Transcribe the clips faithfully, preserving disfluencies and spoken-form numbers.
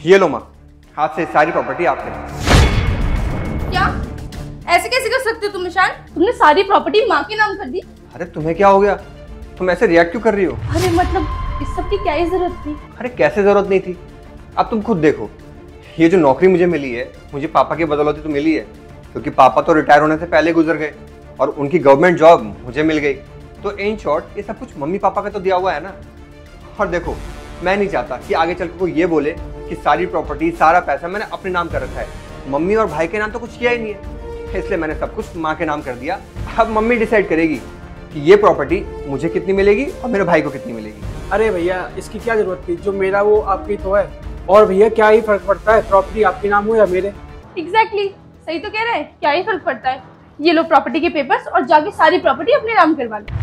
ये लो माँ, हाथ से सारी प्रॉपर्टी आपके। क्या? ऐसे कैसे कर सकते हो तुम ईशान? तुमने सारी प्रॉपर्टी माँ के नाम कर दी। अरे तुम्हें क्या हो गया? तुम ऐसे रिएक्ट क्यों कर रही हो? अरे मतलब इस सब की क्या ही जरूरत थी? अरे कैसे जरूरत नहीं थी? अब तुम खुद देखो, ये जो नौकरी मुझे मिली है, मुझे पापा की बदौलत तो मिली है, क्योंकि पापा तो रिटायर होने से पहले गुजर गए और उनकी गवर्नमेंट जॉब मुझे मिल गई। तो इन शॉर्ट ये सब कुछ मम्मी पापा का तो दिया हुआ है ना। और देखो, मैं नहीं चाहता कि आगे चल के कोई ये बोले कि सारी प्रॉपर्टी, सारा पैसा मैंने अपने नाम कर रखा है। मम्मी और भाई के नाम तो कुछ किया ही नहीं है, इसलिए मैंने सब कुछ माँ के नाम कर दिया। अब मम्मी डिसाइड करेगी कि ये प्रॉपर्टी मुझे कितनी मिलेगी और मेरे भाई को कितनी मिलेगी। अरे भैया, इसकी क्या जरूरत थी? जो मेरा वो आपकी तो है। और भैया क्या ही फर्क पड़ता है, प्रॉपर्टी आपके नाम हो या मेरे? एग्जैक्टली exactly, सही तो कह रहे हैं, क्या ही फर्क पड़ता है। ये लो प्रॉपर्टी के पेपर्स और जाके सारी प्रॉपर्टी अपने नाम करवा लो।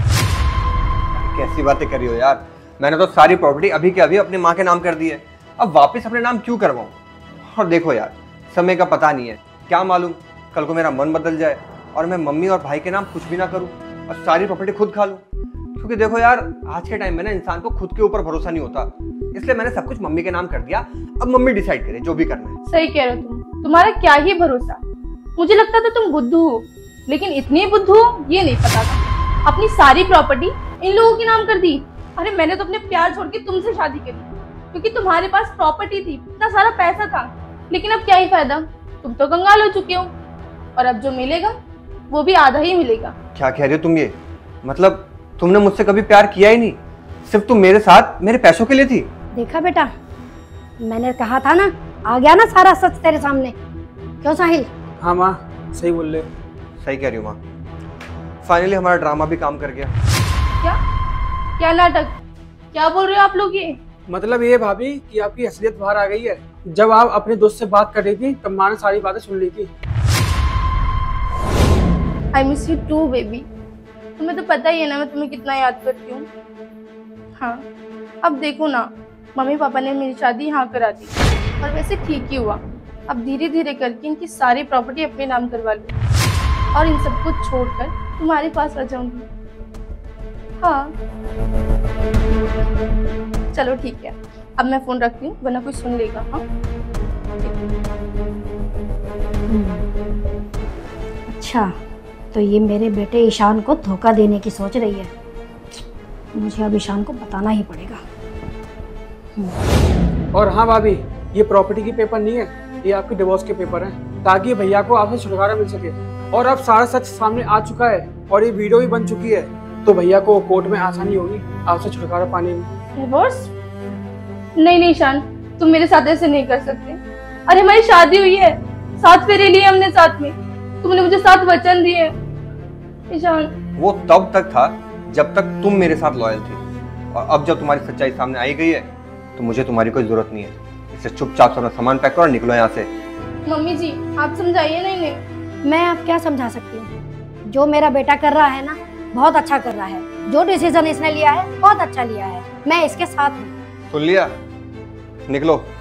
कैसी बातें कर रही हो यार, मैंने तो सारी प्रॉपर्टी अभी के अभी अपने माँ के नाम कर दी है, अब वापस अपने नाम क्यों करवाऊँ? और देखो यार, समय का पता नहीं है, क्या मालूम कल को मेरा मन बदल जाए और मैं मम्मी और भाई के नाम कुछ भी ना करूँ और सारी प्रॉपर्टी खुद खा लूँ। क्योंकि देखो यार, आज के टाइम में ना इंसान को खुद के ऊपर भरोसा नहीं होता, इसलिए मैंने सब कुछ मम्मी के नाम कर दिया। अब मम्मी डिसाइड करे जो भी करना है। सही कह रहे हो तुम, तुम्हारा क्या ही भरोसा। मुझे लगता था तुम बुद्धू हो, लेकिन इतने बुद्धू हो ये नहीं पता था। अपनी सारी प्रॉपर्टी इन लोगों के नाम कर दी। अरे मैंने तो अपने प्यार छोड़ के तुमसे शादी करी, क्योंकि तुम्हारे पास प्रॉपर्टी थी, इतना सारा पैसा था। लेकिन अब क्या ही फायदा, तुम तो कंगाल हो चुके हो और अब जो मिलेगा वो भी आधा ही मिलेगा। क्या कह रहे हो तुम ये? मतलब तुमने मुझसे कभी प्यार किया ही नहीं, सिर्फ तुम मेरे साथ मेरे पैसों के लिए थी। देखा बेटा, मैंने कहा था ना, आ गया ना सारा सच तेरे सामने। क्यों साहिल? हाँ माँ, सही बोल रहे। सही कह रही हो माँ, फाइनली हमारा ड्रामा भी काम कर गया। क्या क्या नाटक, क्या बोल रहे हो आप लोग? ये मतलब ये भाभी कि आपकी असलियत बाहर आ गई है। जब आप अपने दोस्त से बात कर रही थी तब माँ ने सारी बातें सुन ली थी। I miss you too baby. तुम्हें तो पता ही है ना मैं तुम्हें कितना याद करती हूँ। हाँ, अब देखो ना, मम्मी पापा ने मेरी शादी यहाँ करा दी और वैसे ठीक ही हुआ। अब धीरे धीरे करके इनकी सारी प्रॉपर्टी अपने नाम करवा लूँ और इन सबको छोड़कर तुम्हारे पास आ जाऊंगी। हाँ चलो ठीक है, अब मैं फोन रखती हूँ वरना कोई सुन लेगा। हाँ अच्छा, तो ये मेरे बेटे ईशान को धोखा देने की सोच रही है। मुझे अब ईशान को बताना ही पड़ेगा। और हाँ भाभी, ये प्रॉपर्टी की पेपर नहीं है, ये आपके डिवोर्स के पेपर हैं, ताकि भैया को आपसे छुटकारा मिल सके। और अब सारा सच सामने आ चुका है और ये वीडियो भी बन चुकी है, तो भैया को कोर्ट में आसानी होगी आपसे छुटकारा पाने में। डिवोर्स? नहीं नहीं ईशान, तुम मेरे साथ ऐसे नहीं कर सकते। अरे हमारी शादी हुई है, साथ फेरे लिए हमने साथ में, तुमने मुझे साथ वचन दिए ईशान। वो तब तक था जब तक तुम मेरे साथ लॉयल थी, और अब जब तुम्हारी सच्चाई सामने आई गई है तो मुझे तुम्हारी कोई जरूरत नहीं है। इससे चुपचाप अपना सामान पैक करो और निकलो यहाँ से। मम्मी जी आप समझाइए। नहीं नहीं, मैं अब क्या समझा सकती हूँ? जो मेरा बेटा कर रहा है ना, बहुत अच्छा कर रहा है। जो डिसीजन इसने लिया है बहुत अच्छा लिया है, मैं इसके साथ हूँ। सुन लिया, निकलो।